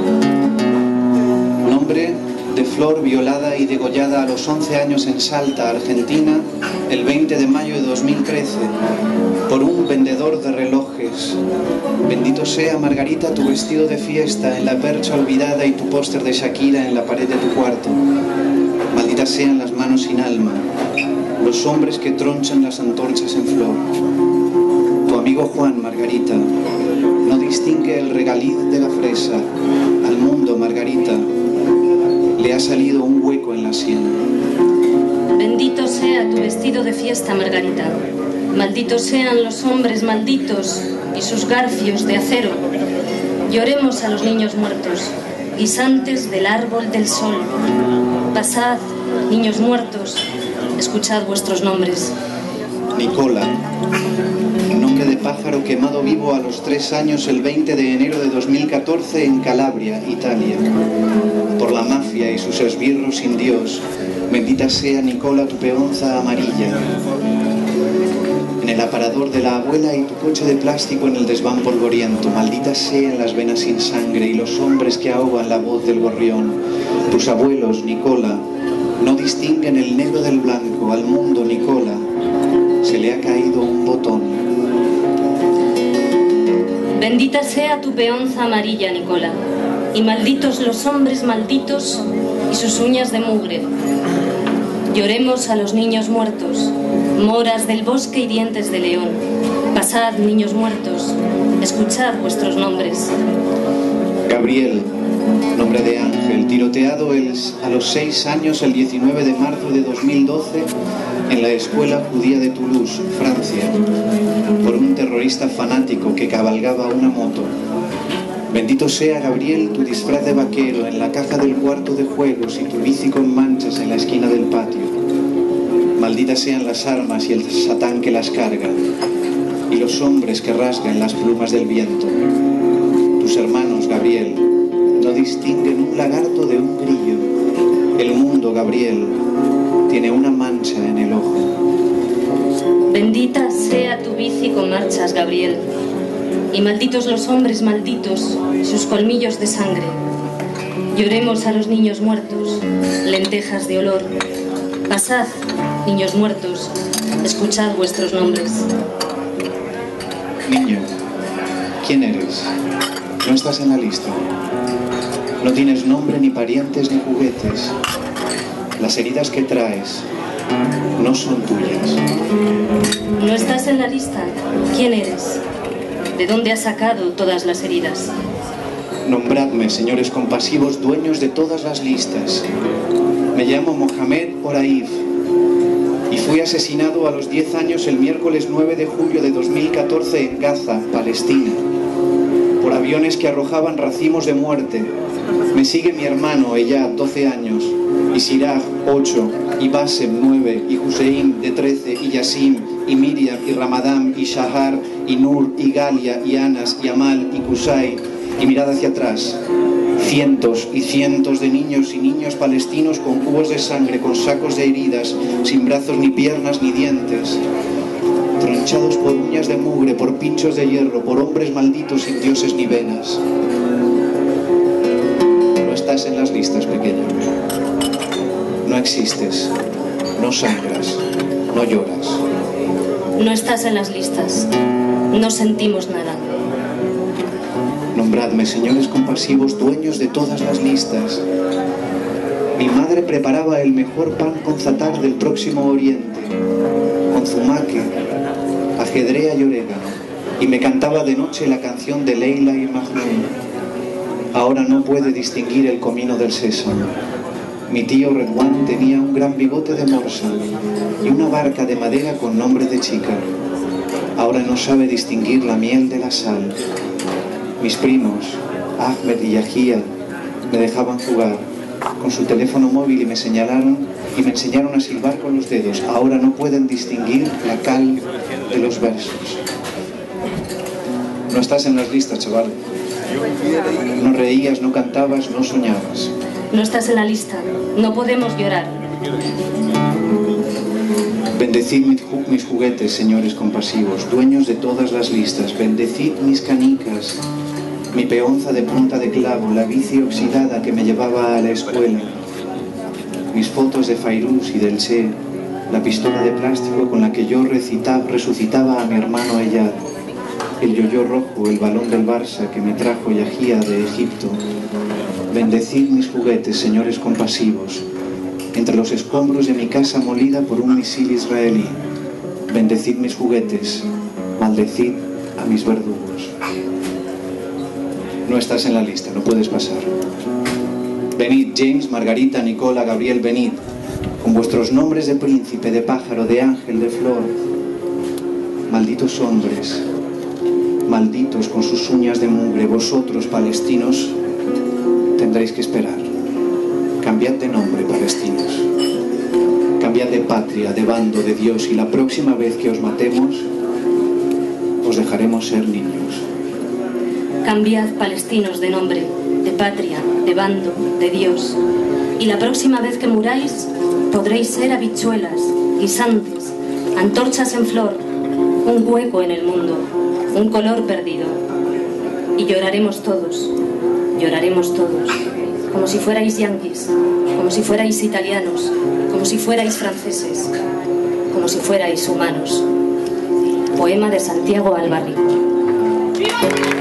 C: nombre de flor violada y degollada a los 11 años en Salta, Argentina, el 20 de mayo de 2013, por un vendedor de relojes. Bendito sea, Margarita, tu vestido de fiesta en la percha olvidada y tu póster de Shakira en la pared de tu cuarto. Malditas sean las manos sin alma, los hombres que tronchan las antorchas en flor. Tu amigo Juan, Margarita, no distingue el regaliz de la fresa. Al mundo, Margarita, le ha salido un hueco en la sien.
D: Bendito sea tu vestido de fiesta, Margarita. Malditos sean los hombres malditos y sus garfios de acero. Lloremos a los niños muertos, guisantes del árbol del sol. Pasad, niños muertos, escuchad vuestros nombres.
C: Nicola, nombre de pájaro quemado vivo a los 3 años el 20 de enero de 2014 en Calabria, Italia, por la mafia y sus esbirros sin Dios. Bendita sea, Nicola, tu peonza amarilla en el aparador de la abuela y tu coche de plástico en el desván polvoriento. Malditas sean las venas sin sangre y los hombres que ahogan la voz del gorrión. Tus abuelos, Nicola, no distinguen el negro del blanco. Al mundo, Nicola, se le ha caído un botón.
D: Bendita sea tu peonza amarilla, Nicola, y malditos los hombres malditos y sus uñas de mugre. Lloremos a los niños muertos, moras del bosque y dientes de león. Pasad, niños muertos, escuchad vuestros nombres.
C: Gabriel, nombre de ángel, tiroteado a los 6 años el 19 de marzo de 2012 en la escuela judía de Toulouse, Francia, por un terrorista fanático que cabalgaba una moto. Bendito sea, Gabriel, tu disfraz de vaquero en la caja del cuarto de juegos y tu bici con manchas en la esquina del patio. Malditas sean las armas y el satán que las carga, y los hombres que rasgan las plumas del viento. Tus hermanos, Gabriel, no distinguen un lagarto de un grillo. El mundo, Gabriel, tiene una mancha en el ojo.
D: Bendita sea tu bici con marchas, Gabriel. Y malditos los hombres malditos, sus colmillos de sangre. Lloremos a los niños muertos, lentejas de olor. Pasad, niños muertos, escuchad vuestros nombres.
C: Niño, ¿quién eres? No estás en la lista. No tienes nombre, ni parientes, ni juguetes. Las heridas que traes no son tuyas.
D: No estás en la lista. ¿Quién eres? ¿De dónde has sacado todas las heridas?
C: Nombradme, señores compasivos, dueños de todas las listas. Me llamo Mohamed Oraif y fui asesinado a los 10 años el miércoles 9 de julio de 2014 en Gaza, Palestina, por aviones que arrojaban racimos de muerte. Me sigue mi hermano, Eyad, 12 años, y Siraj, 8, y Basem, 9, y Hussein, de 13, y Yassim, y Miriam, y Ramadán, y Shahar, y Nur, y Galia, y Anas, y Amal, y Kusai. Y mirad hacia atrás, cientos y cientos de niños y niñas palestinos con cubos de sangre, con sacos de heridas, sin brazos ni piernas ni dientes, tronchados por uñas de mugre, por pinchos de hierro, por hombres malditos sin dioses ni venas. No estás en las listas, pequeño. No existes, no sangras, no lloras.
D: No estás en las listas. No sentimos nada.
C: Nombradme, señores compasivos, dueños de todas las listas. Mi madre preparaba el mejor pan con zatar del Próximo Oriente, con zumaque, ajedrea y orégano, y me cantaba de noche la canción de Leila y Majnun. Ahora no puede distinguir el comino del sésamo. Mi tío Redwan tenía un gran bigote de morsa y una barca de madera con nombre de chica. Ahora no sabe distinguir la miel de la sal. Mis primos, Ahmed y Yahia, me dejaban jugar con su teléfono móvil y me enseñaron a silbar con los dedos. Ahora no pueden distinguir la cal de los versos. No estás en las listas, chaval. No reías, no cantabas, no soñabas.
D: No estás en la lista. No podemos llorar.
C: Bendecid mis juguetes, señores compasivos, dueños de todas las listas. Bendecid mis canicas, mi peonza de punta de clavo, la bici oxidada que me llevaba a la escuela, mis fotos de Fairuz y del Che, la pistola de plástico con la que yo resucitaba a mi hermano Eyad, el yoyo rojo, el balón del Barça que me trajo Yahia de Egipto. Bendecid mis juguetes, señores compasivos, entre los escombros de mi casa molida por un misil israelí. Bendecid mis juguetes, maldecid a mis verdugos. No estás en la lista, no puedes pasar. Venid, James, Margarita, Nicola, Gabriel, venid, con vuestros nombres de príncipe, de pájaro, de ángel, de flor. Malditos hombres, malditos con sus uñas de mugre, vosotros, palestinos, tendréis que esperar. Cambiad de nombre, palestinos. Cambiad de patria, de bando, de Dios, y la próxima vez que os matemos, os dejaremos ser niños.
D: Cambiad, palestinos, de nombre, de patria, de bando, de Dios. Y la próxima vez que muráis, podréis ser habichuelas, guisantes, antorchas en flor, un hueco en el mundo, un color perdido. Y lloraremos todos, como si fuerais yanquis, como si fuerais italianos, como si fuerais franceses, como si fuerais humanos. Poema de Santiago Albarrico.